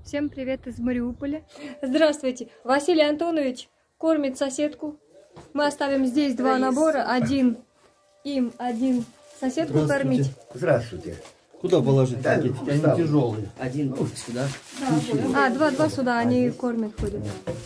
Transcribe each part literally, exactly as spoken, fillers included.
Всем привет из Мариуполя. Здравствуйте. Василий Антонович кормит соседку. Мы оставим здесь два набора. Один им, один соседку кормить. Здравствуйте. Куда положить? Да, Они тяжелые. Один сюда. А, два, два сюда, они кормят, ходят.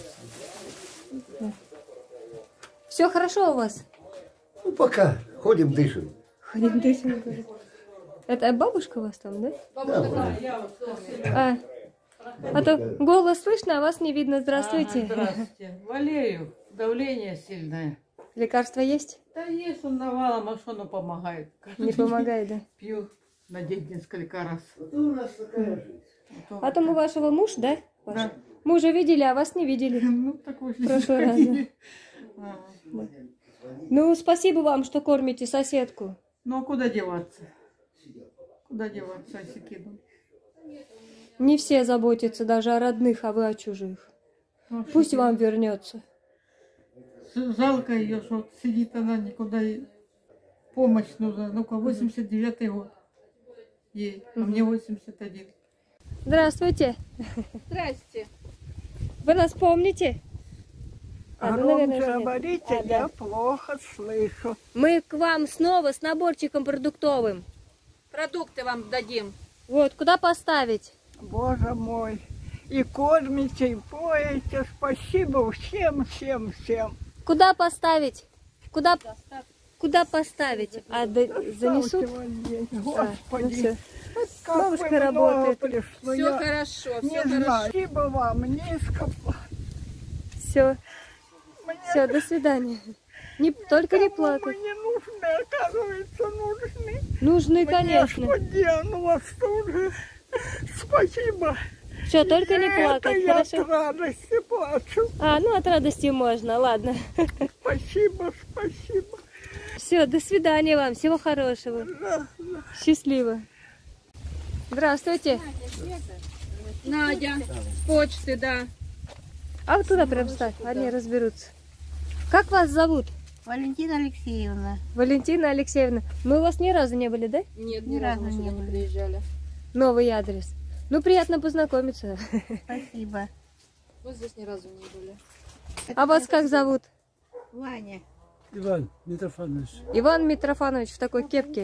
Все хорошо у вас? Ну, пока. Ходим, дышим. Ходим, дышим. Это бабушка у вас там, да? Да, А, а то голос слышно, а вас не видно. Здравствуйте. Ага, здравствуйте. Болею. Давление сильное. Лекарства есть? Да есть, он навалом, а что оно помогает? Каждый Не день помогает, да? Пью на день несколько раз. у нас такая жизнь. А там у вашего муж, да? Ваш? Да. Мужа видели, а вас не видели. Ну, такой В прошлый раз, да. Да. Ну, спасибо вам, что кормите соседку. Ну, а куда деваться? Куда деваться, если кину? Не все заботятся даже о родных, а вы о чужих. Ну, Пусть что вам вернется. ты? Жалко ее, что сидит она никуда. И помощь нужна. Ну-ка, восемьдесят девятый год ей, а мне восемьдесят один. Здравствуйте. Здрасте. Вы нас помните? А, ну, наверное, Громче уже нет. говорите, А, да. я плохо слышу. Мы к вам снова с наборчиком продуктовым. Продукты вам дадим. Вот, куда поставить? Боже мой. И кормите, и поете. Спасибо всем, всем, всем. Куда поставить? Куда, куда поставить? А да, занесут? Ставьте вот здесь, А, ну Господи. всё. Как Бабушка вы много работает. пришло, Все я хорошо, не все знаю. хорошо. Спасибо вам, низко. Все, Мне все, до свидания. Не, только не кому плакать. мы не нужны, оказывается, нужны. Нужны, Мне конечно. что делала, что уже. Спасибо. Все, только не Это плакать, я хорошо? от радости плачу. А, ну от радости можно, ладно. Спасибо, спасибо. Все, до свидания вам, всего хорошего. Да, да. Счастливо. Здравствуйте. Надя, с почты, да. А вот туда прям ставь, они разберутся. Как вас зовут? Валентина Алексеевна. Валентина Алексеевна. Мы у вас ни разу не были, да? Нет, Ни ни разу разу мы не сюда не были. приезжали. Новый адрес. Ну, приятно познакомиться. Спасибо. Мы здесь ни разу не были. А вас как зовут? Ваня. Иван Митрофанович. Иван Митрофанович в такой кепке.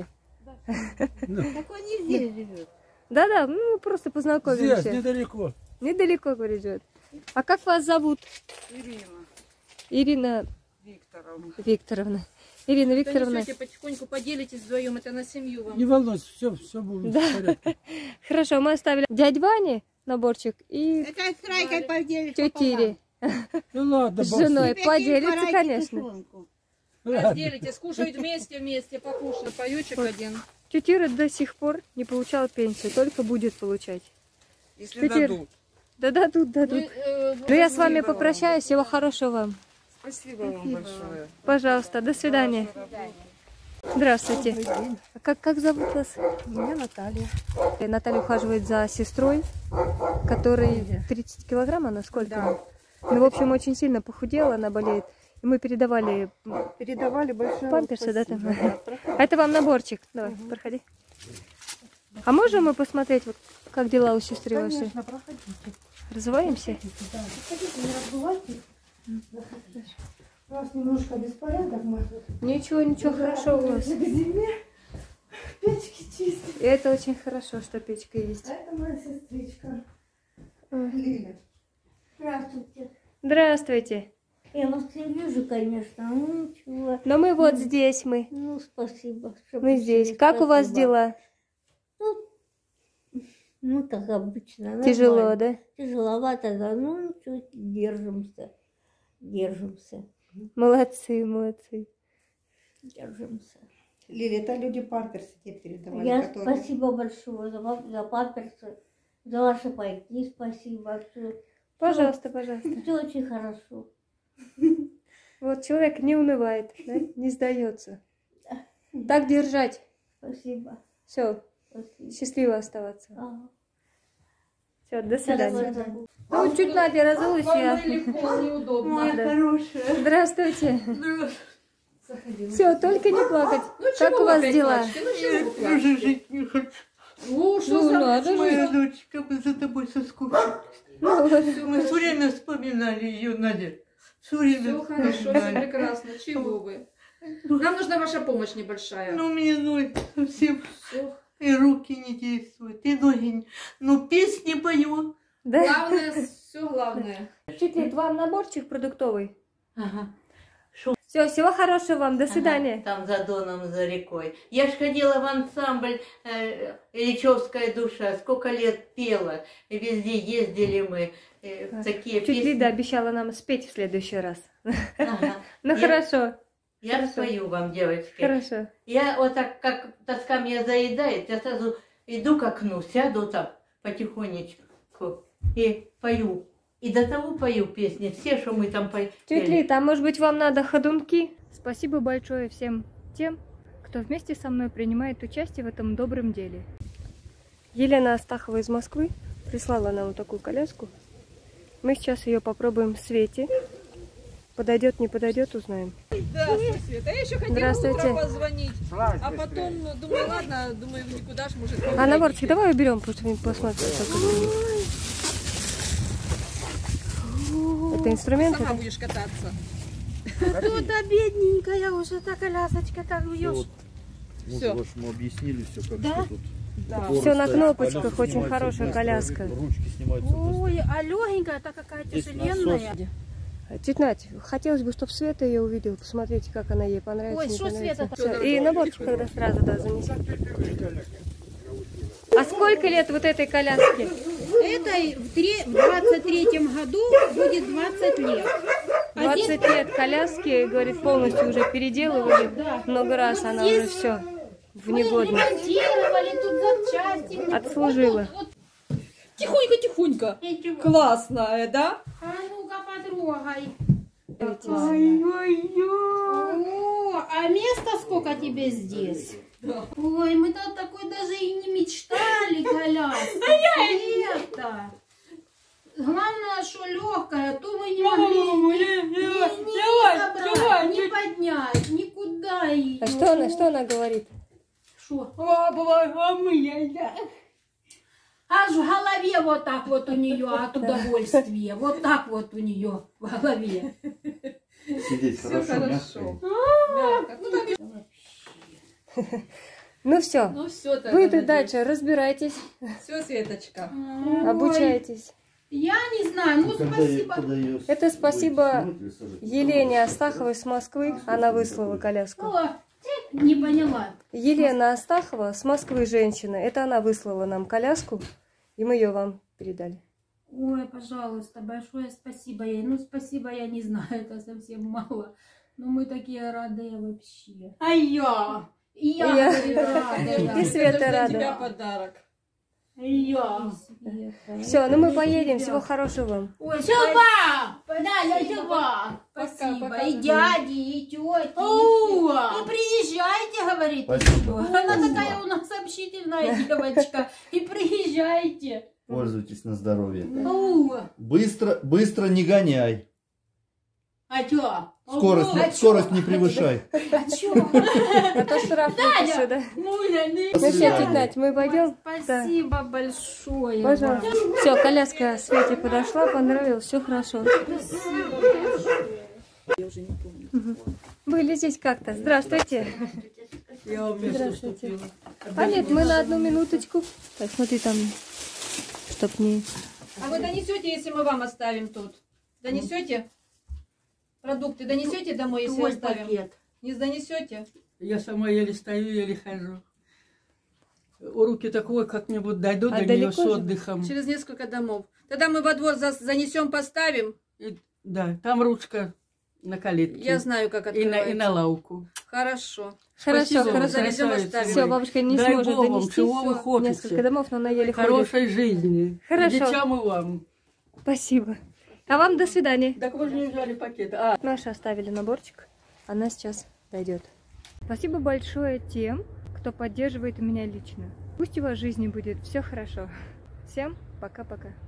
Так он не здесь живет. Да-да, ну просто познакомимся. Здесь, недалеко. Недалеко, говорит, живет. А как вас зовут? Ирина Ирина Викторовна. Викторовна. Ирина Викторовна. Донесете, потихоньку поделитесь вдвоем, это на семью вам. Не волнуйся, все, все будет Да. в порядке. Хорошо, мы оставили дядь Ване наборчик и Это с Райкой поделишь тетя Ире Ну ладно, с бог женой. пополам. Поделится, Райке конечно. тушенку. с ним. Ладно. Разделите, скушают вместе, вместе, покушают. Паёчек один. Тетя Ира до сих пор не получала пенсию, только будет получать. Если Тетя Ира, дадут. да дадут, дадут. Ну, э, Ну я с вами спасибо вам. попрощаюсь, всего хорошего вам. Спасибо вам большое. Пожалуйста, до свидания. Здравствуйте. А как, как зовут вас? Меня Наталья. Э, Наталья ухаживает за сестрой, которой тридцать килограмм, она сколько? Да. Ну, в общем, очень сильно похудела, она болеет. И мы передавали Передавали большое памперсы, да, там? спасибо. А это вам наборчик. Давай, проходи. А можем мы посмотреть, вот, как дела у сестры вашей? Конечно, проходите. Развиваемся? Проходите, не разбывайте. У нас немножко беспорядок, мы тут Ничего, ничего, хорошо у вас. к зиме. Печки чистим. И это очень хорошо, что печка есть. А это моя сестричка Ой. Лиля. Здравствуйте. Здравствуйте. Я вас не вижу, конечно. Ну ничего. Но мы вот здесь, мы. Ну, спасибо. что Мы пришли. здесь. Как у вас Спасибо. дела? Ну, как обычно. Тяжело, нормально. да? Тяжеловато, да. Ну, чуть держимся. Держимся. Молодцы, молодцы. Держимся. Лиля, это люди памперсы тебе передавали, Я которые... спасибо большое за, пам- за памперсы, за ваши пайки. Спасибо. Все, Пожалуйста, пожалуйста. все очень хорошо. Вот человек не унывает, да? Не сдается. Так держать. Спасибо. Все, Спасибо. счастливо оставаться. Ага. Все, до свидания. Спасибо. Ну, чуть Надя разулась, я... неудобно. Моя хорошая. Здравствуйте. Все, только не плакать. Как у вас дела? Ну чего вы плачете? Жить не хочу. О, что Ну, за надо же. моя дочка, мы за тобой соскучились. Мы все время вспоминали ее, Надя. Все время Все хорошо, все вспоминали. прекрасно. Чего вы? Нам нужна ваша помощь небольшая. Ну, мне ноги совсем, Всё. и руки не действуют, и ноги не... Ну, песни пою. Да? Главное, все главное. Чуть ли вам наборчик продуктовый. Ага. Все, всего хорошего вам. До свидания. Ага, там за Доном, за рекой. Я ж ходила в ансамбль э, «Ильичевская душа», сколько лет пела. И везде ездили мы. Э, такие Чуть песни. Лида обещала нам спеть в следующий раз. Ага. Ну Я- хорошо, Я Хорошо. спою вам, девочки. хорошо. Я вот так, как тоска меня заедает, я сразу иду к окну, сяду там потихонечку и пою. И до того пою песни, все, что мы там поем. Тетя Лида, а может быть вам надо ходунки? Спасибо большое всем тем, кто вместе со мной принимает участие в этом добром деле. Елена Астахова из Москвы прислала нам вот такую коляску. Мы сейчас ее попробуем в свете. Подойдет, не подойдет, узнаем. Здравствуй, Света. Я еще хотела Здравствуйте. утром позвонить, а потом думаю, ладно, думаю, никуда ж, может, А наборчик давай уберем, потому что мы посмотрим. Как это. Это инструмент? сама это? будешь кататься. Тут бедненькая уже та колясочка, так вьешь. Всё. Вот мы объяснили все, как Да? что тут. Да. Упор Всё на ставить, кнопочках, колеса очень снимаются хорошая быстро, коляска. Ручки снимаются быстро. Ой, а легенькая, так какая Здесь тяжеленная. Тетя Надь, хотелось бы, чтобы Света ее увидела. Посмотрите, как она ей понравится. Ой, не что понравится. Света-то? Всё, и наборчик когда сразу да, занесем. А сколько лет вот этой коляске? Этой в три- в двадцать третьем году будет двадцать лет. А здесь- двадцать лет коляски, говорит, полностью уже переделывали. Много раз она уже все в Мы негодность. ремонтировали тут запчасти. Отслужила. Вот, Тихонько, тихонько. вот. Классная, да? А ну-ка потрогай. Видите? О, а места сколько тебе здесь? Ой, мы тут такой даже и не мечтали, коляска. Света. Главное, что легкая, то мы не могли ни, ни, ни собрать, ни поднять, никуда ее. А что она, что она говорит? Шо? Аж в голове вот так вот у нее от удовольствия. Вот так вот у нее в голове. Сидеть Все хорошо, хорошо. мягко. Мягко. Ну, там Ну все, Ну все, тогда. вы тут дальше разбирайтесь, Все, Светочка. обучайтесь. Я не знаю, ну Когда спасибо. я- когда я Это с- спасибо снимать или сажать? Елене Астаховой с Москвы, она выслала коляску. О, не поняла. Елена Астахова с Москвы женщина, это она выслала нам коляску, и мы ее вам передали. Ой, пожалуйста, большое спасибо ей. Ну, спасибо, я не знаю, это совсем мало. Но мы такие рады вообще. А я? И я, И я. говорю, рада. И Света Это для тебя рада. подарок. И я. Света. Все, ну мы поедем, всего хорошего вам. Ой, Сюба! Да, Сюба! Пока, Спасибо. пока. И дяди, и тети, и все. И приезжайте, говорит. Спасибо. Она такая у нас общительная девочка. И приезжайте. Пользуйтесь на здоровье. Ау. Быстро, быстро не гоняй. А чё? Скорость, А не- чё? скорость не превышай. А чё? А то штраф выпишу, да? Ну, я не- Ну все, тетя Надь, мы пойдем. Спасибо большое. Пожалуйста. Все, коляска Свете подошла, понравилась, все хорошо. Были здесь как-то. Здравствуйте. Я вам место Здравствуйте. уступила. А нет, мы на одну минуточку. Так, смотри там, чтоб не... А вы донесете, если мы вам оставим тут? Донесете? Продукты донесете домой, если Твой оставим? пакет. Не донесете? Я сама еле стою, еле хожу. Руки такой как-нибудь дойду А до нее далеко с же? отдыхом. Через несколько домов. Тогда мы во двор за- занесем, поставим. И- да, там ручка на калитке. Я знаю, как и на, открывается. и на лавку. Хорошо. Хорошо, Спасибо, хорошо. Занесем, красавица. оставим. Все, бабушка не Дай сможет Бог вам, донести чего вы всё. хотите? Несколько домов, но она еле ходит. Хорошей жизни. Хорошо. Детям и вам. Спасибо. А вам до свидания. Так вы же не взяли пакет. А, Наши оставили наборчик. Она сейчас дойдет. Спасибо большое тем, кто поддерживает меня лично. Пусть у вас в жизни будет все хорошо. Всем пока-пока.